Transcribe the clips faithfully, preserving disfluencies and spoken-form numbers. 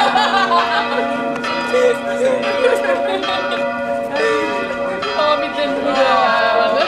Oh, mit dem Bruder.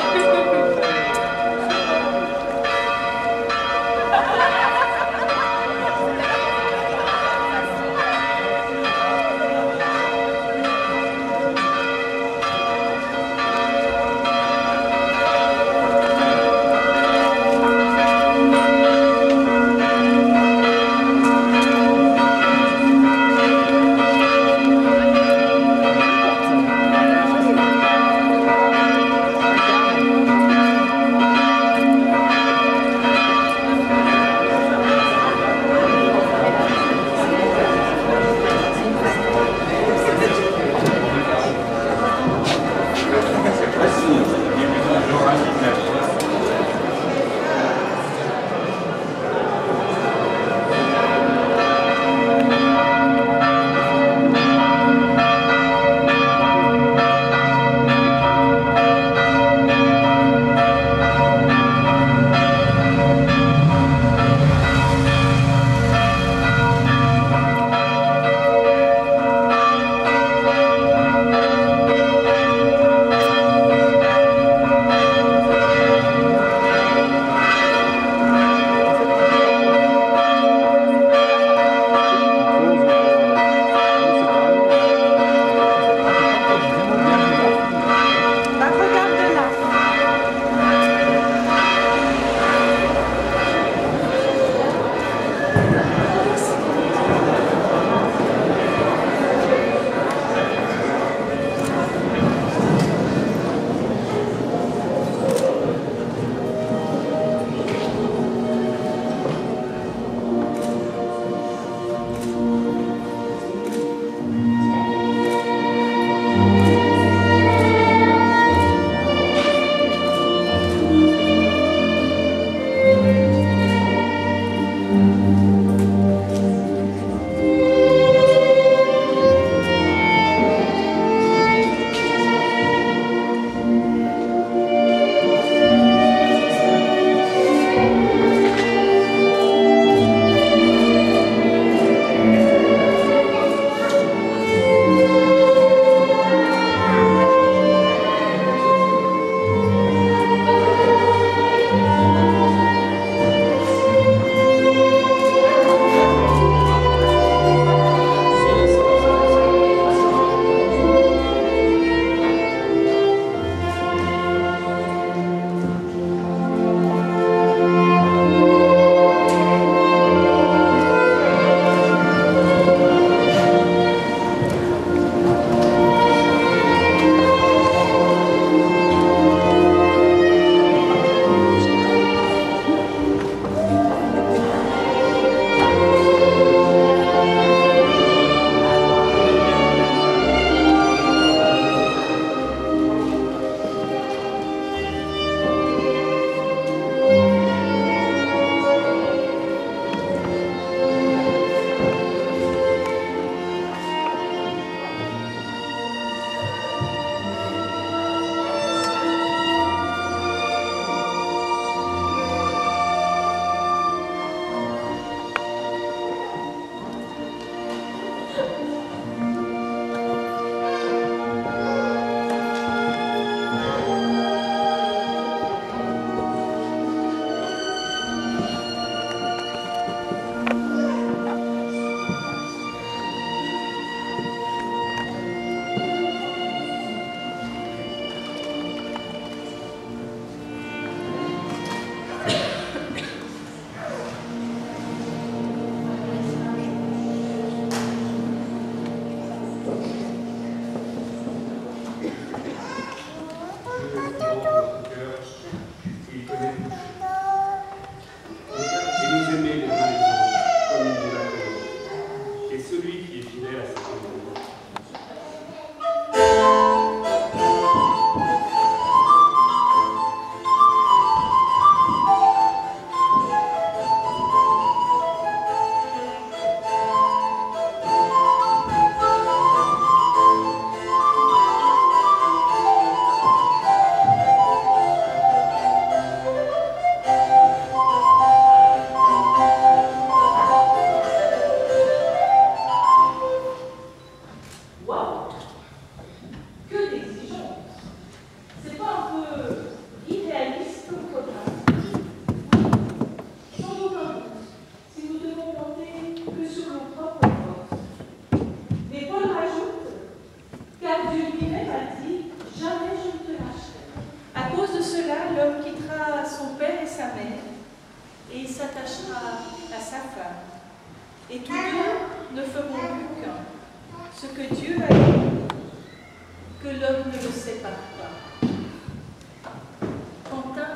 que Dieu a dit, que l'homme ne le sépare pas. Quentin,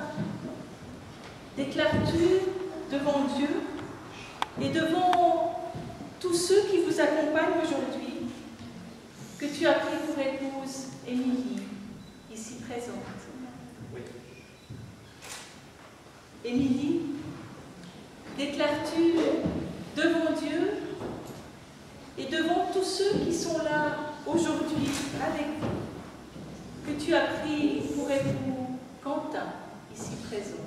déclares-tu devant Dieu et devant tous ceux qui vous accompagnent aujourd'hui que tu as pris pour épouse Émilie, ici présente? Oui. Émilie, déclares-tu devant Dieu et devant tous ceux qui sont là aujourd'hui avec vous que tu as pris pour époux Quentin, ici présent?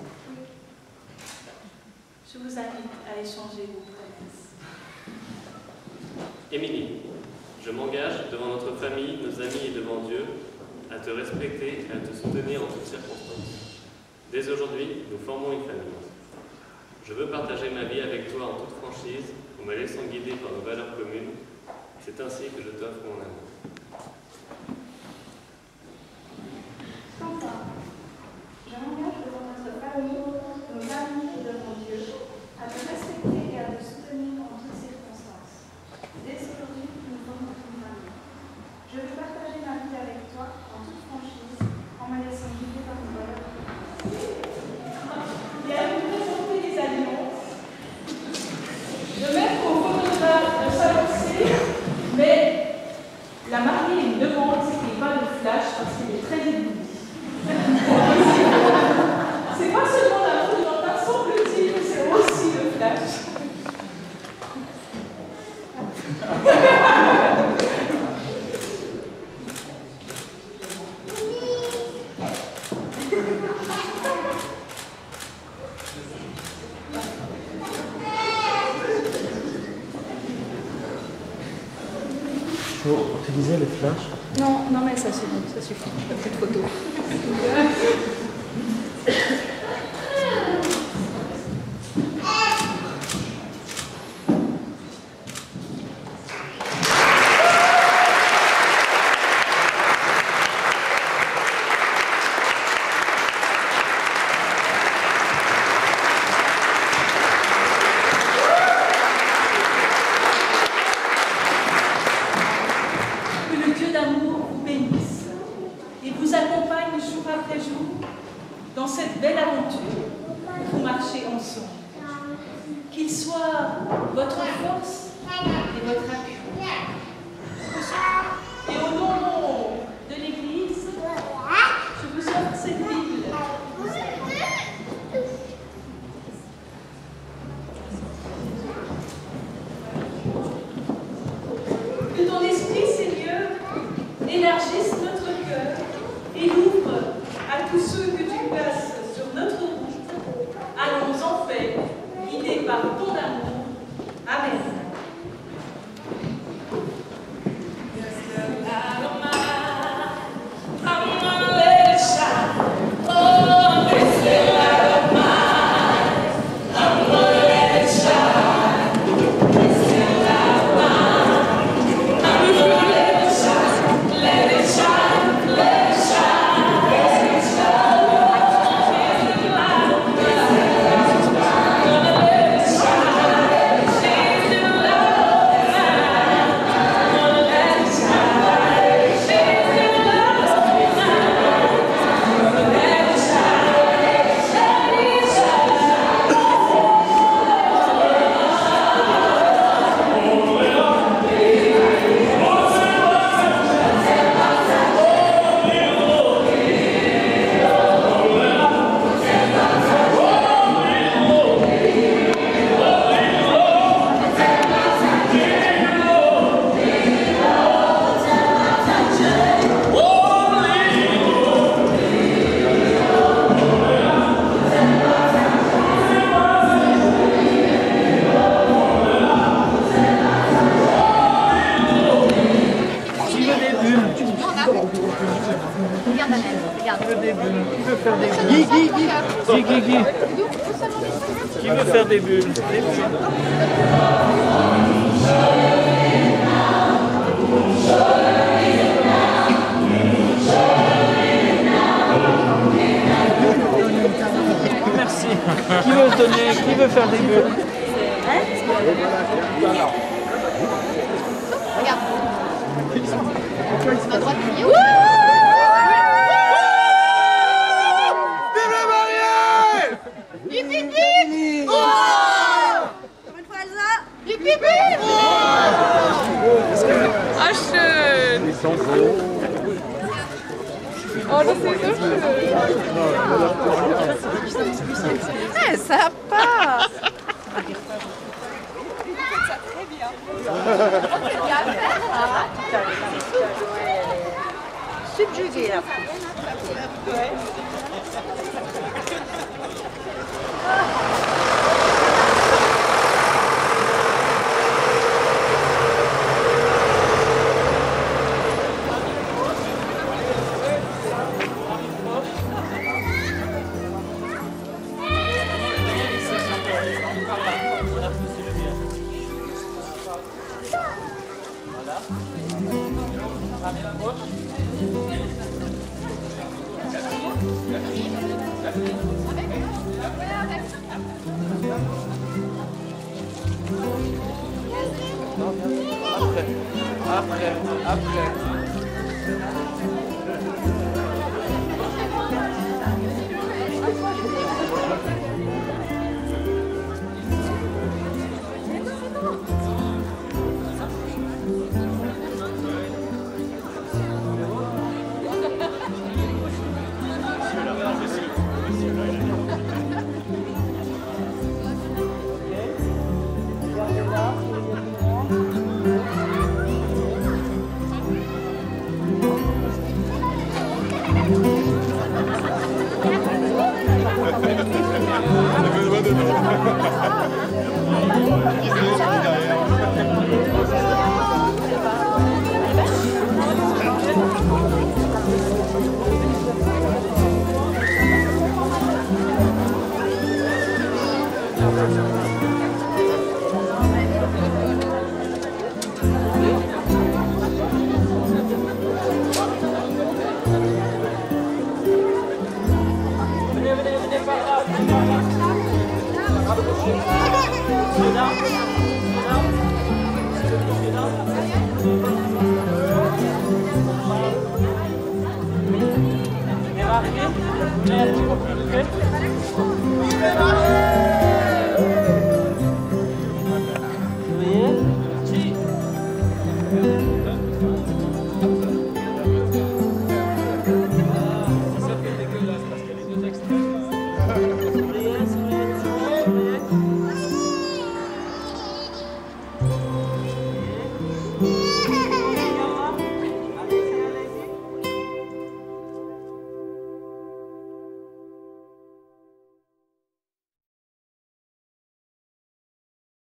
Je vous invite à échanger vos promesses. Émilie, je m'engage devant notre famille, nos amis et devant Dieu à te respecter et à te soutenir en toutes circonstances. Dès aujourd'hui, nous formons une famille. Je veux partager ma vie avec toi en toute franchise, en me laissant guider par nos valeurs communes. C'est ainsi que je t'offre mon amour. Quentin, je m'engage devant notre famille, nos amis et devant Dieu à te respecter et à te soutenir en toutes circonstances. Dès aujourd'hui, nous formons une famille. Je veux partager ma vie avec toi en toute franchise, en me laissant guider par nos valeurs. Et à vous présenter les alliances, le maître au photographe de s'avancer, mais la mariée me demande s'il pas le flash parce qu'il est très ébloui. C'est pas seulement la photo dans ta semble-t-il, c'est aussi le flash. Faut utiliser le flash. Non, non mais ça c'est bon, ça suffit, pas plus de photos. dans cette belle aventure pour marcher ensemble. Qu'il soit votre force et votre appui. Et au nom de l'Église, je vous offre cette Bible. Que ton esprit, Seigneur, élargisse notre cœur et l'ouvre à tous ceux que tu places sur notre route. Allons en paix, guidés par ton amour. Amen. Regarde Annelle, regarde. Qui veut faire des bulles? Guy, Guy, Guy, Guy, Guy. Qui veut faire des bulles? Des bulles. Merci. Qui veut donner? Qui veut faire des bulles? Regarde. On a le droit de crier. Vive la mariée! Hip hip hip. Encore une fois Elsa. Hip hip hip. Ah schön. Oh, das ist so schön. Eh, sympa. Subjugué là. Après, après. Démarqué, mais un petit peu plus près.